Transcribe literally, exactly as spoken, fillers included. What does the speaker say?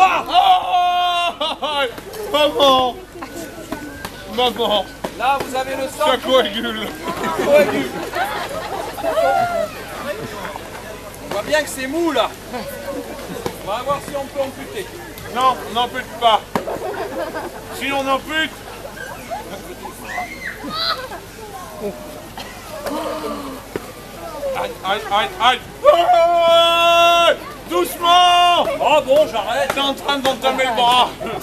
Ah Oh maman. Maman. Là, vous avez le sang. Ça coagule. Coagule. On voit bien que c'est mou là. On va voir si on peut amputer. Non, on n'ampute pas. Si on ampute. Aïe, aïe, aïe, aïe. Ouais, doucement. Oh bon, j'arrête. T'es en train d'entamer le bras.